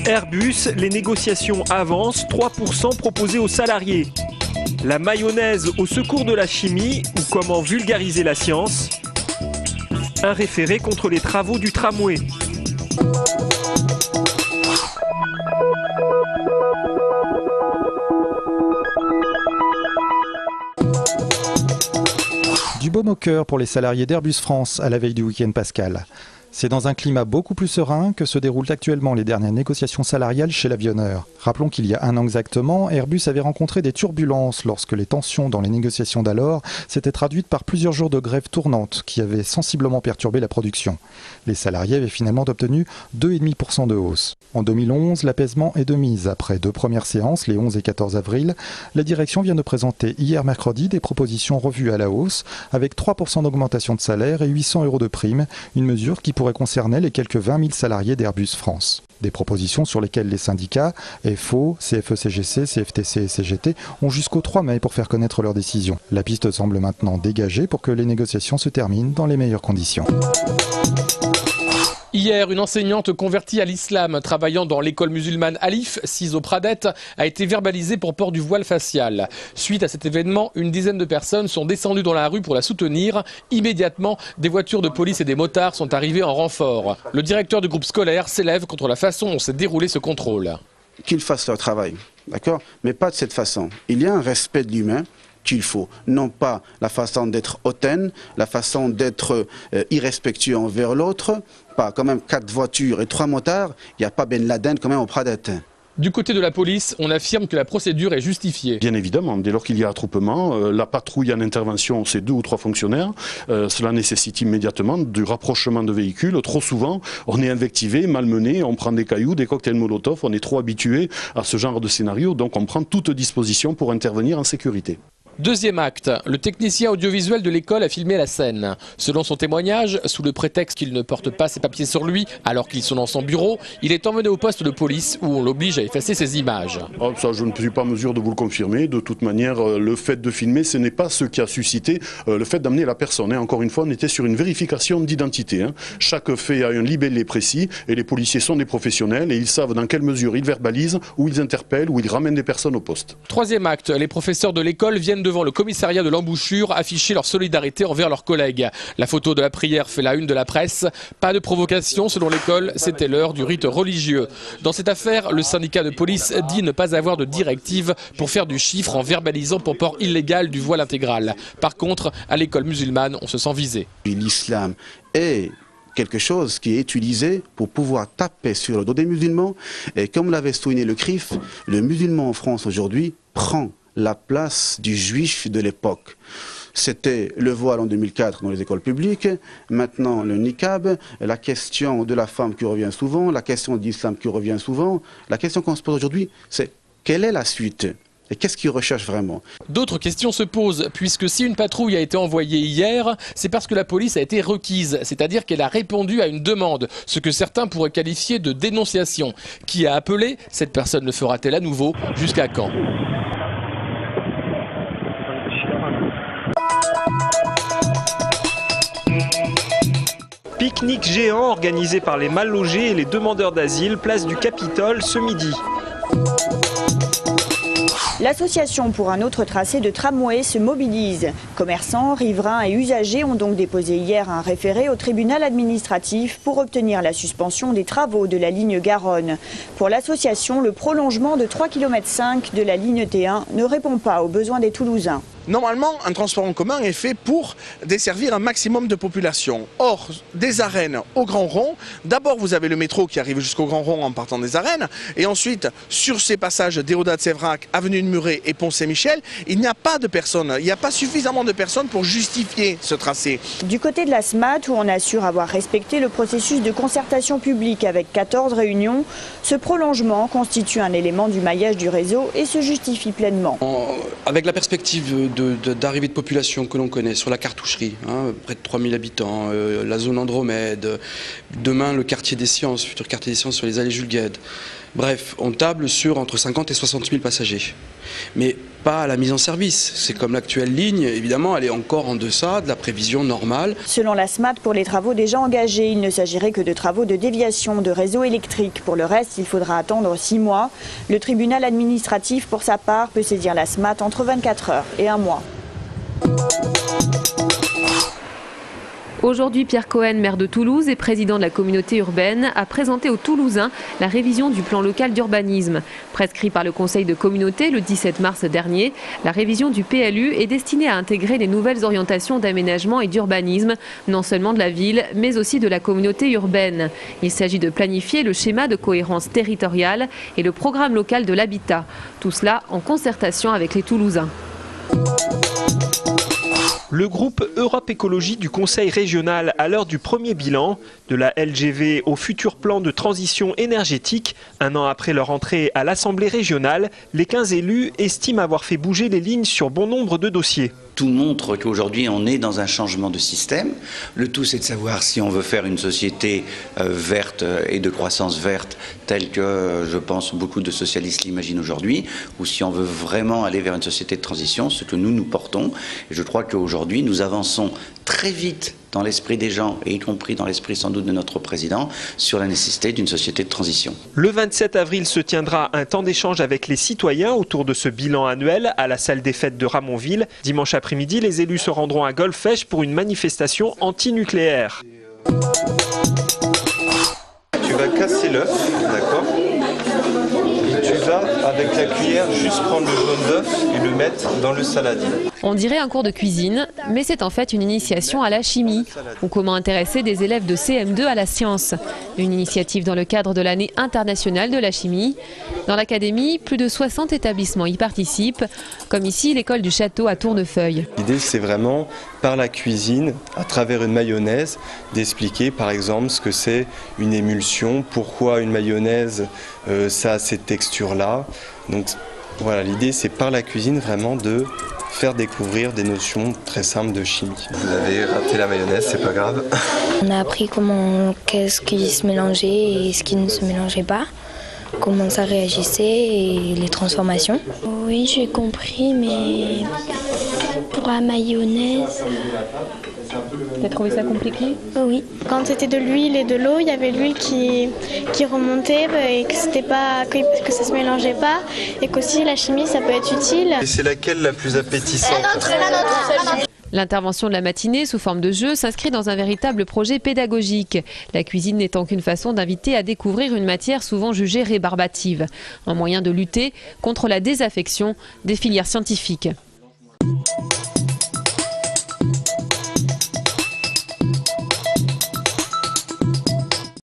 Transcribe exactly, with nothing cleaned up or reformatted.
Airbus, les négociations avancent, trois pour cent proposés aux salariés. La mayonnaise au secours de la chimie ou comment vulgariser la science. Un référé contre les travaux du tramway. Du baume au cœur pour les salariés d'Airbus France à la veille du week-end pascal. C'est dans un climat beaucoup plus serein que se déroulent actuellement les dernières négociations salariales chez l'avionneur. Rappelons qu'il y a un an exactement, Airbus avait rencontré des turbulences lorsque les tensions dans les négociations d'alors s'étaient traduites par plusieurs jours de grève tournante qui avaient sensiblement perturbé la production. Les salariés avaient finalement obtenu deux virgule cinq pour cent de hausse. En deux mille onze, l'apaisement est de mise. Après deux premières séances, les onze et quatorze avril, la direction vient de présenter hier mercredi des propositions revues à la hausse avec trois pour cent d'augmentation de salaire et huit cents euros de prime, une mesure qui pourrait concerner les quelques vingt mille salariés d'Airbus France. Des propositions sur lesquelles les syndicats, F O, C F E C G C, C F T C et C G T ont jusqu'au trois mai pour faire connaître leurs décisions. La piste semble maintenant dégagée pour que les négociations se terminent dans les meilleures conditions. Hier, une enseignante convertie à l'islam travaillant dans l'école musulmane Alif, sise au Pradette, a été verbalisée pour port du voile facial. Suite à cet événement, une dizaine de personnes sont descendues dans la rue pour la soutenir. Immédiatement, des voitures de police et des motards sont arrivés en renfort. Le directeur du groupe scolaire s'élève contre la façon dont s'est déroulé ce contrôle. Qu'ils fassent leur travail, d'accord ? Mais pas de cette façon. Il y a un respect de l'humain qu'il faut, non pas la façon d'être hautaine, la façon d'être euh, irrespectueux envers l'autre, pas quand même quatre voitures et trois motards, il n'y a pas Ben Laden quand même au Pradette. Du côté de la police, on affirme que la procédure est justifiée. Bien évidemment, dès lors qu'il y a attroupement, euh, la patrouille en intervention, c'est deux ou trois fonctionnaires. Euh, cela nécessite immédiatement du rapprochement de véhicules. Trop souvent, on est invectivé, malmené, on prend des cailloux, des cocktails Molotov, on est trop habitué à ce genre de scénario, donc on prend toute disposition pour intervenir en sécurité. Deuxième acte, le technicien audiovisuel de l'école a filmé la scène. Selon son témoignage, sous le prétexte qu'il ne porte pas ses papiers sur lui alors qu'ils sont dans son bureau, il est emmené au poste de police où on l'oblige à effacer ses images. Oh, ça, je ne suis pas en mesure de vous le confirmer. De toute manière, le fait de filmer, ce n'est pas ce qui a suscité euh, le fait d'amener la personne. Hein. Encore une fois, on était sur une vérification d'identité. Hein. Chaque fait a un libellé précis et les policiers sont des professionnels et ils savent dans quelle mesure ils verbalisent, où ils interpellent, où ils ramènent des personnes au poste. Troisième acte, les professeurs de l'école viennent devant le commissariat de l'embouchure afficher leur solidarité envers leurs collègues. La photo de la prière fait la une de la presse. Pas de provocation selon l'école, c'était l'heure du rite religieux. Dans cette affaire, le syndicat de police dit ne pas avoir de directive pour faire du chiffre en verbalisant pour port illégal du voile intégral. Par contre, à l'école musulmane, on se sent visé. L'islam est quelque chose qui est utilisé pour pouvoir taper sur le dos des musulmans. Et comme l'avait souligné le C R I F, le musulman en France aujourd'hui prend la place du juif de l'époque. C'était le voile en deux mille quatre dans les écoles publiques, maintenant le niqab, la question de la femme qui revient souvent, la question de l'islam qui revient souvent. La question qu'on se pose aujourd'hui, c'est quelle est la suite ? Et qu'est-ce qu'ils recherchent vraiment ? D'autres questions se posent, puisque si une patrouille a été envoyée hier, c'est parce que la police a été requise, c'est-à-dire qu'elle a répondu à une demande, ce que certains pourraient qualifier de dénonciation. Qui a appelé ? Cette personne le fera-t-elle à nouveau ? Jusqu'à quand ? Pique-nique géant organisé par les mal logés et les demandeurs d'asile, place du Capitole ce midi. L'association pour un autre tracé de tramway se mobilise. Commerçants, riverains et usagers ont donc déposé hier un référé au tribunal administratif pour obtenir la suspension des travaux de la ligne Garonne. Pour l'association, le prolongement de trois virgule cinq kilomètres de la ligne T un ne répond pas aux besoins des Toulousains. Normalement, un transport en commun est fait pour desservir un maximum de population. Or, des arènes au Grand Rond, d'abord vous avez le métro qui arrive jusqu'au Grand Rond en partant des arènes, et ensuite, sur ces passages d'Hérodat-Séverac, avenue de Muret et Pont-Saint-Michel, il n'y a pas de personnes, il n'y a pas suffisamment de personnes pour justifier ce tracé. Du côté de la S M A T, où on assure avoir respecté le processus de concertation publique avec quatorze réunions, ce prolongement constitue un élément du maillage du réseau et se justifie pleinement. En, avec la perspective d'arrivée de, de, de population que l'on connaît sur la cartoucherie, hein, près de trois mille habitants, euh, la zone Andromède, demain le quartier des sciences, futur quartier des sciences sur les allées Jules Guesde, Bref, on table sur entre cinquante et soixante mille passagers. Mais pas à la mise en service. C'est comme l'actuelle ligne, évidemment, elle est encore en deçà de la prévision normale. Selon la SMAT, pour les travaux déjà engagés, il ne s'agirait que de travaux de déviation de réseau électrique. Pour le reste, il faudra attendre six mois. Le tribunal administratif, pour sa part, peut saisir la SMAT entre vingt-quatre heures et un mois. Aujourd'hui, Pierre Cohen, maire de Toulouse et président de la communauté urbaine, a présenté aux Toulousains la révision du plan local d'urbanisme. Prescrit par le Conseil de communauté le dix-sept mars dernier, la révision du P L U est destinée à intégrer les nouvelles orientations d'aménagement et d'urbanisme, non seulement de la ville, mais aussi de la communauté urbaine. Il s'agit de planifier le schéma de cohérence territoriale et le programme local de l'habitat. Tout cela en concertation avec les Toulousains. Le groupe Europe Écologie du Conseil régional, à l'heure du premier bilan, de la L G V au futur plan de transition énergétique, un an après leur entrée à l'Assemblée régionale, les quinze élus estiment avoir fait bouger les lignes sur bon nombre de dossiers. Tout montre qu'aujourd'hui on est dans un changement de système. Le tout c'est de savoir si on veut faire une société euh, verte et de croissance verte telle que euh, je pense beaucoup de socialistes l'imaginent aujourd'hui, ou si on veut vraiment aller vers une société de transition, ce que nous nous portons. Et je crois qu'aujourd'hui nous avançons très vite dans l'esprit des gens, et y compris dans l'esprit sans doute de notre président, sur la nécessité d'une société de transition. Le vingt-sept avril se tiendra un temps d'échange avec les citoyens autour de ce bilan annuel à la salle des fêtes de Ramonville. Dimanche après-midi, les élus se rendront à Golfech pour une manifestation anti-nucléaire. Tu vas casser l'œuf, d'accord ? Tu vas, avec la cuillère, juste prendre le jaune d'œuf et le mettre dans le saladier. On dirait un cours de cuisine, mais c'est en fait une initiation à la chimie, ou comment intéresser des élèves de C M deux à la science. Une initiative dans le cadre de l'année internationale de la chimie. Dans l'académie, plus de soixante établissements y participent, comme ici l'école du Château à Tournefeuille. L'idée, c'est vraiment, par la cuisine, à travers une mayonnaise, d'expliquer par exemple ce que c'est une émulsion, pourquoi une mayonnaise, euh, ça a cette texture-là. Donc voilà, l'idée, c'est par la cuisine vraiment de faire découvrir des notions très simples de chimie. Vous avez raté la mayonnaise, c'est pas grave. On a appris comment, qu'est-ce qui se mélangeait et ce qui ne se mélangeait pas, comment ça réagissait et les transformations. Oui, j'ai compris, mais pour la mayonnaise... T'as trouvé ça compliqué? Oui. Quand c'était de l'huile et de l'eau, il y avait l'huile qui, qui remontait et que, c'était pas, que, que ça se mélangeait pas et qu'aussi la chimie ça peut être utile. Et c'est laquelle la plus appétissante? La nôtre, la nôtre, la nôtre. L'intervention de la matinée sous forme de jeu s'inscrit dans un véritable projet pédagogique. La cuisine n'étant qu'une façon d'inviter à découvrir une matière souvent jugée rébarbative. Un moyen de lutter contre la désaffection des filières scientifiques.